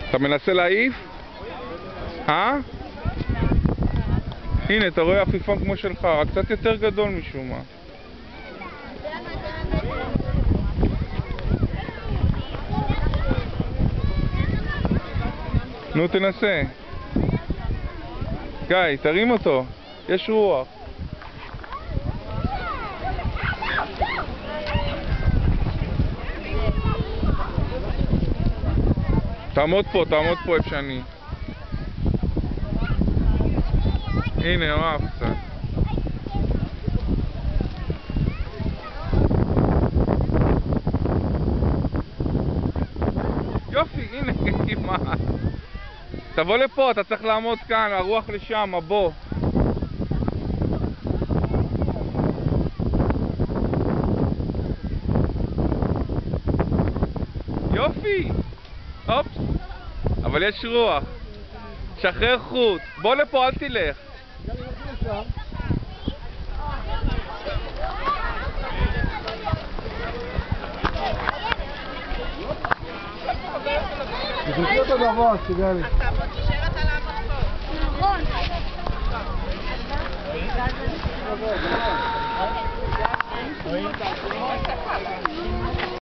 אתה מנסה להעיף? הנה, אתה רואה עפיפון כמו שלך, רק קצת יותר גדול משום מה. נו, תנסה. גיא, תרים אותו. יש רוח. תעמוד פה איפה שאני. הנה, הוא עף קצת. יופי, הנה, כמעט. תבוא לפה, אתה צריך לעמוד כאן, הרוח לשם, בוא. יופי! אופס! אבל יש רוח. שחרר חוט. בוא לפה, אל תלך. תתחיל אותו גבוה, סיגלי. תישאר אתה לעמוד פה. נכון.